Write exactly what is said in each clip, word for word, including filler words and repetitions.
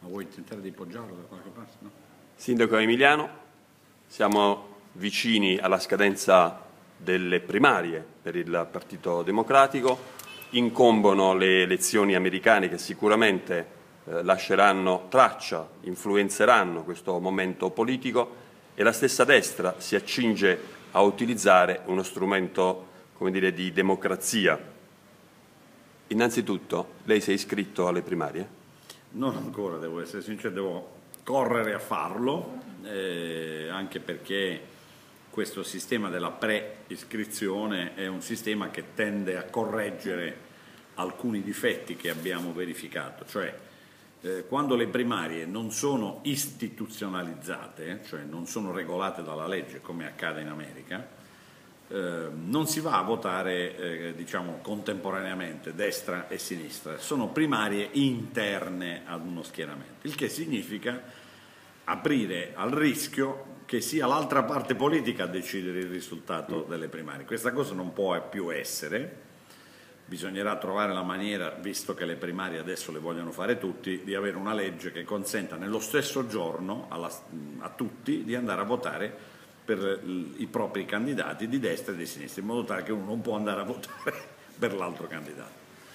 vuoi tentare di poggiarlo da qualche parte? No? Sindaco Emiliano, siamo vicini alla scadenza delle primarie per il Partito Democratico, incombono le elezioni americane che sicuramente eh, lasceranno traccia, influenzeranno questo momento politico e la stessa destra si accinge a utilizzare uno strumento, come dire, di democrazia. Innanzitutto, lei si è iscritto alle primarie? Non ancora, devo essere sincero, devo correre a farlo, eh, anche perché questo sistema della pre-iscrizione è un sistema che tende a correggere alcuni difetti che abbiamo verificato, cioè eh, quando le primarie non sono istituzionalizzate, cioè non sono regolate dalla legge come accade in America, eh, non si va a votare eh, diciamo contemporaneamente destra e sinistra, sono primarie interne ad uno schieramento, il che significa aprire al rischio che sia l'altra parte politica a decidere il risultato delle primarie. Questa cosa non può più essere, bisognerà trovare la maniera, visto che le primarie adesso le vogliono fare tutti, di avere una legge che consenta nello stesso giorno alla, a tutti di andare a votare per i propri candidati di destra e di sinistra, in modo tale che uno non può andare a votare per l'altro candidato.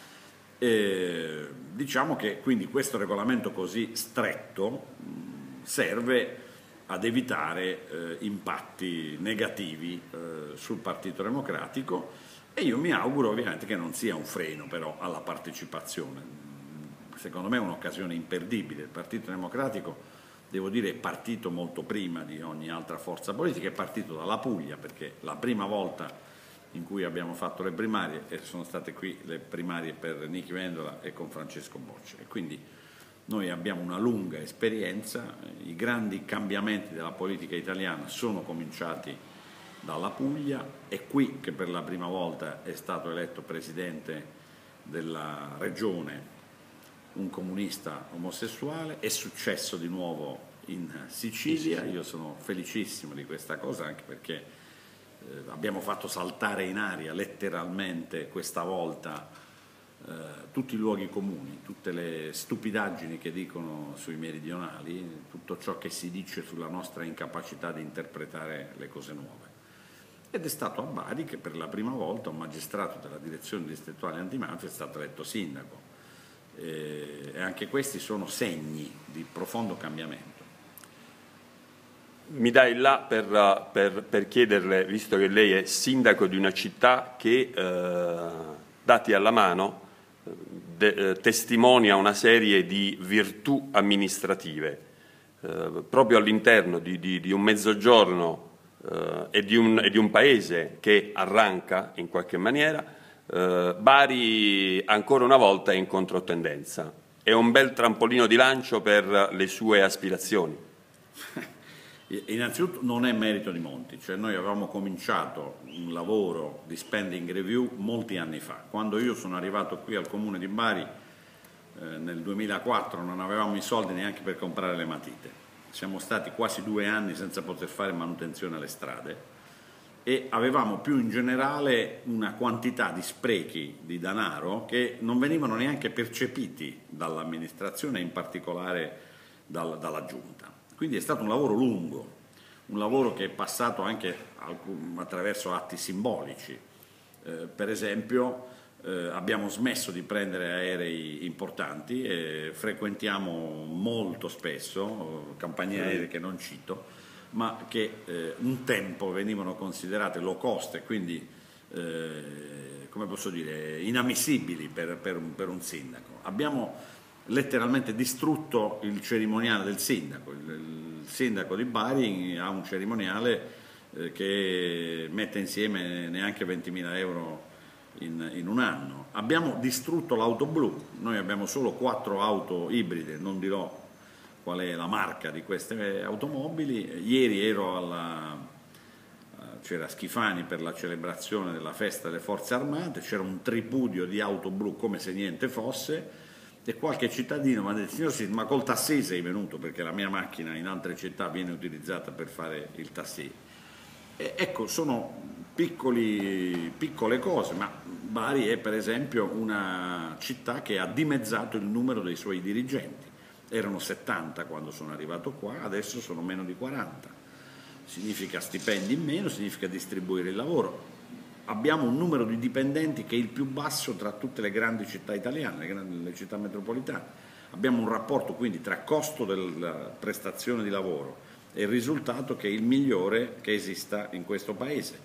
E diciamo che quindi questo regolamento così stretto serve ad evitare eh, impatti negativi eh, sul Partito Democratico e io mi auguro ovviamente che non sia un freno però alla partecipazione. Secondo me è un'occasione imperdibile. Il Partito Democratico, devo dire, è partito molto prima di ogni altra forza politica, è partito dalla Puglia perché la prima volta in cui abbiamo fatto le primarie e sono state qui le primarie per Nichi Vendola e con Francesco Boccia e quindi noi abbiamo una lunga esperienza, i grandi cambiamenti della politica italiana sono cominciati dalla Puglia, è qui che per la prima volta è stato eletto presidente della regione un comunista omosessuale, è successo di nuovo in Sicilia, io sono felicissimo di questa cosa anche perché eh, abbiamo fatto saltare in aria letteralmente questa volta Uh, tutti i luoghi comuni, tutte le stupidaggini che dicono sui meridionali, tutto ciò che si dice sulla nostra incapacità di interpretare le cose nuove. Ed è stato a Bari che per la prima volta un magistrato della direzione distrettuale antimafia è stato eletto sindaco. E, e anche questi sono segni di profondo cambiamento. Mi dai là per, per, per chiederle, visto che lei è sindaco di una città che, eh, dati alla mano, De, eh, testimonia una serie di virtù amministrative eh, proprio all'interno di, di, di un mezzogiorno eh, e, di un, e di un paese che arranca in qualche maniera. eh, Bari ancora una volta è in controtendenza, è un bel trampolino di lancio per le sue aspirazioni. Innanzitutto non è merito di Monti, cioè noi avevamo cominciato un lavoro di spending review molti anni fa. Quando io sono arrivato qui al comune di Bari eh, nel duemilaquattro non avevamo i soldi neanche per comprare le matite. Siamo stati quasi due anni senza poter fare manutenzione alle strade e avevamo più in generale una quantità di sprechi di denaro che non venivano neanche percepiti dall'amministrazione, in particolare dal, dalla giunta. Quindi è stato un lavoro lungo, un lavoro che è passato anche attraverso atti simbolici. Eh, per esempio eh, abbiamo smesso di prendere aerei importanti e frequentiamo molto spesso compagnie aeree che non cito, ma che eh, un tempo venivano considerate low cost e quindi, eh, come posso dire, inammissibili per, per, un, per un sindaco. Abbiamo letteralmente distrutto il cerimoniale del sindaco. Il, il sindaco di Bari ha un cerimoniale eh, che mette insieme neanche ventimila euro in, in un anno. Abbiamo distrutto l'auto blu, noi abbiamo solo quattro auto ibride, non dirò qual è la marca di queste automobili. Ieri ero alla c'era Schifani per la celebrazione della festa delle forze armate, c'era un tripudio di auto blu come se niente fosse. E qualche cittadino mi ha detto: signor Sid, ma col taxi sei venuto? Perché la mia macchina in altre città viene utilizzata per fare il taxi. E ecco, sono piccoli, piccole cose, ma Bari è per esempio una città che ha dimezzato il numero dei suoi dirigenti erano settanta quando sono arrivato qua, adesso sono meno di quaranta. Significa stipendi in meno, significa distribuire il lavoro. Abbiamo un numero di dipendenti che è il più basso tra tutte le grandi città italiane, le, grandi, le città metropolitane. Abbiamo un rapporto quindi tra costo della prestazione di lavoro e il risultato che è il migliore che esista in questo Paese.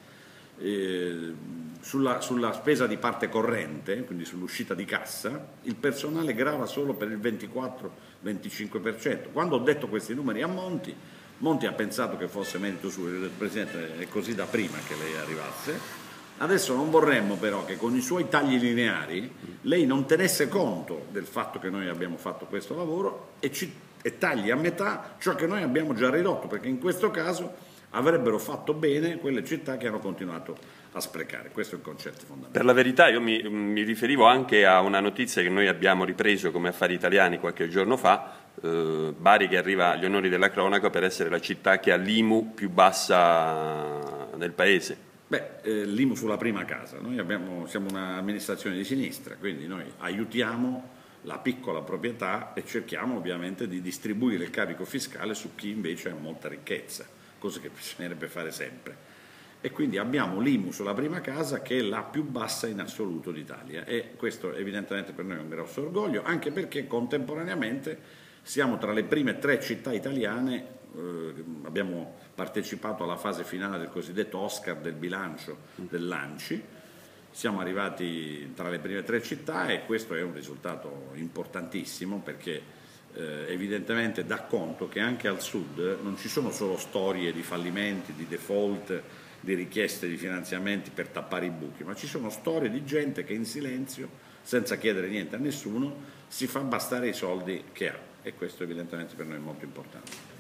Eh, sulla, sulla spesa di parte corrente, quindi sull'uscita di cassa, il personale grava solo per il ventiquattro venticinque per cento. Quando ho detto questi numeri a Monti, Monti ha pensato che fosse merito suo, il Presidente è così da prima che lei arrivasse. Adesso non vorremmo però che con i suoi tagli lineari lei non tenesse conto del fatto che noi abbiamo fatto questo lavoro e, ci, e tagli a metà ciò che noi abbiamo già ridotto, perché in questo caso avrebbero fatto bene quelle città che hanno continuato a sprecare. Questo è il concetto fondamentale. Per la verità io mi, mi riferivo anche a una notizia che noi abbiamo ripreso come Affari Italiani qualche giorno fa, eh, Bari che arriva agli onori della cronaca per essere la città che ha l'I M U più bassa del Paese. Beh, eh, l'I M U sulla prima casa, noi abbiamo, siamo un'amministrazione di sinistra, quindi noi aiutiamo la piccola proprietà e cerchiamo ovviamente di distribuire il carico fiscale su chi invece ha molta ricchezza, cosa che bisognerebbe fare sempre. E quindi abbiamo l'I M U sulla prima casa che è la più bassa in assoluto d'Italia e questo evidentemente per noi è un grosso orgoglio, anche perché contemporaneamente siamo tra le prime tre città italiane. Eh, abbiamo partecipato alla fase finale del cosiddetto Oscar del bilancio dell'Anci, siamo arrivati tra le prime tre città e questo è un risultato importantissimo perché eh, evidentemente dà conto che anche al sud non ci sono solo storie di fallimenti, di default, di richieste di finanziamenti per tappare i buchi, ma ci sono storie di gente che in silenzio, senza chiedere niente a nessuno, si fa bastare i soldi che ha e questo evidentemente per noi è molto importante.